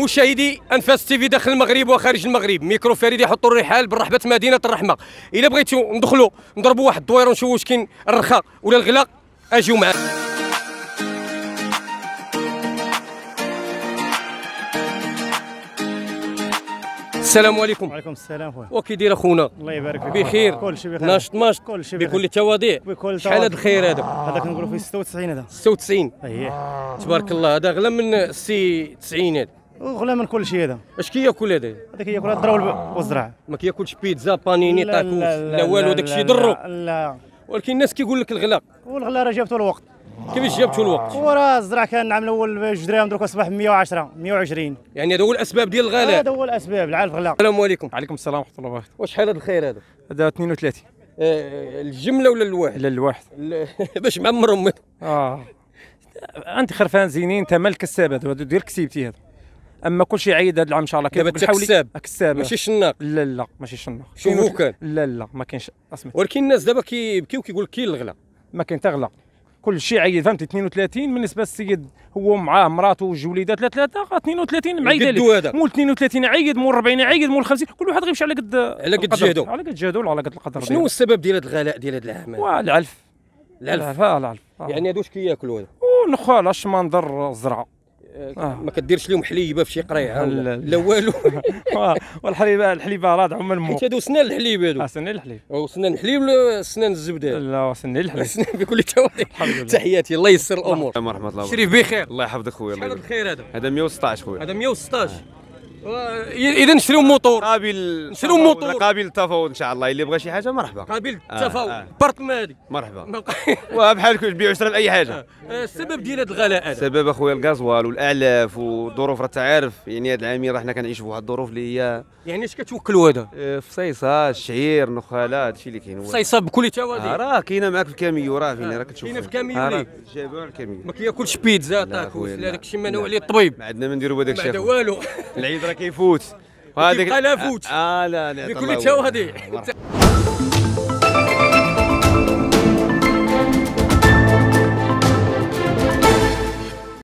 مشاهدي انفاس تي في داخل المغرب وخارج المغرب، ميكرو فريد يحط الرحال بالرحبه مدينه الرحمه. الا بغيتوا ندخلوا نضربوا واحد الدويره ونشوفوا واش كاين الرخاء ولا الغلاء، اجيو معنا. السلام عليكم. وعليكم السلام خويا. وكي داير اخونا؟ الله يبارك فيك. بخير؟ كلشي بخير. ناشط ماشط؟ كلشي بخير. بكل التواضيع. شحال هذا الخير هذا؟ هذا كنقولوا فيه 96 هذا. 96. اييه تبارك الله. هذا غلا من السي 90 هذا. وغلا من كلشي هذا. اش كياكل هذا؟ هذا كياكل الذره والزرع. ما كياكلش بيتزا بانيني لا طاكوس لا لا والو، داكشي ضرو. لا ولكن الناس كيقول لك الغلاء. والغلا راه جابتو الوقت. كيفاش جابتوا الوقت؟ هو راه الزرع كان العام الاول بجوج دراهم، دروك اصبح 110 120. يعني هذا هو الاسباب ديال الغلاء. هذا هو الاسباب العالم الغلا. السلام عليكم. عليكم السلام ورحمه الله وبركاته. وشحال هذا الخير هذا؟ هذا 32 الجمله ولا الواحد؟ لا الواحد. باش معمرهم. انت خرفان زينين، انت مال الكساب هذا دير كسيبتي هذا. اما كل شيء عيد هذا العام ان شاء الله. دابا انت كساب ماشي شناق. لا لا ماشي شناق. شوفوا كان. لا ما كاينش اسمع. ولكن الناس دابا كيبكيو كيقول لك كاين الغلاء. ما كاين تغلى، كل شيء عيد فهمتي. 32 بالنسبه للسيد هو معاه مراته وجوج وليدات ثلاثه 32 معيده ليه. مول 32 عيد، مول 40 عيد، مول 50، كل واحد غيمشي على قد جهده. على قد جهده وعلى قد القدر. شنو هو السبب ديال هذا الغلاء ديال هذا العام؟ العلف. العلف. يعني هادو واش كياكلوا هذا؟ ونخال اش منظر الزرعه. ما كديرش لهم حليبه في شي قريعه لا والو. الحليبه راه من مو. حيت هادو سنان الحليب هادو. سنان الحليب. او سنان الحليب ولا سنان الزبده؟ لا سنان الحليب. بكل تواضع. تحياتي، الله ييسر الامور. مرحبا الله. شريف بخير. الله يحفظك خويا. شحال الخير هذا؟ هذا 116 خويا. هذا 116. اذا نشريو موطور. نشريو موطور قابل للتفاوض ان شاء الله. اللي بغى شي حاجه مرحبا. قابل للتفاوض. بارتمان هذه مرحبا. وبحالك تبيعوا وشرا باي حاجه. السبب ديال هذا الغلاء هذا؟ السبب اخويا الغازوال والاعلاف والظروف، راه تعرف يعني هاد العامين راه حنا كنعيشوا في واحد الظروف اللي هي. يعني اش كتوكلوا هذا؟ فصيصه، الشعير، نخاله، هادشي اللي كاين. فصيصه بكل تواضع. راه كاينه معاك في الكاميو، راه فين راك تشوف. كاينه في الكاميو. جابوها الكاميو. ما كياكلش بيتزا طاكوس لا داكشي ما نوع عليه الطبيب. ما عندنا ما نديروا بهذاك الشيء. ما والو. العيد راه كيفوت. وهذاك لا فوت. لا بكل تواضع.